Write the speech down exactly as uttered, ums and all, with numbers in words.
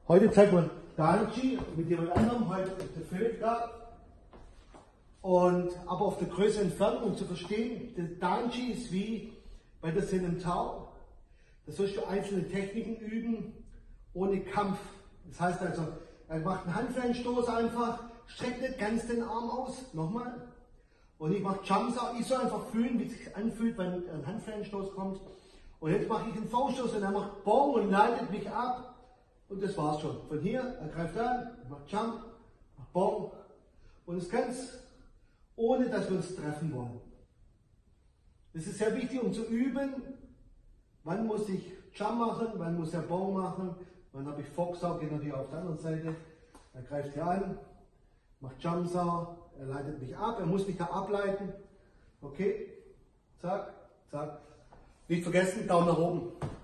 Heute zeigt man Danji mit jemand anderem, heute ist der Philipp da. Und, aber auf der größeren Entfernung, um zu verstehen, der Danji ist wie bei der Sin Tao. Da sollst du einzelne Techniken üben, ohne Kampf. Das heißt also, er macht einen Handflächenstoß einfach, streckt nicht ganz den Arm aus, nochmal. Und ich mache Jamsa, ich soll einfach fühlen, wie es sich anfühlt, wenn ein Handflächenstoß kommt. Und jetzt mache ich einen Fauststoß und er macht Bong und leitet mich ab. Und das war's schon. Von hier, er greift an, macht Jump, macht Bong. Und es ganz ohne, dass wir uns treffen wollen. Das ist sehr wichtig, um zu üben, wann muss ich Jump machen, wann muss er Bong machen, wann habe ich Foxau, geht natürlich auf der anderen Seite. Er greift hier an, macht Jamsa, er leitet mich ab, er muss mich da ableiten. Okay, zack, zack. Nicht vergessen, Daumen nach oben.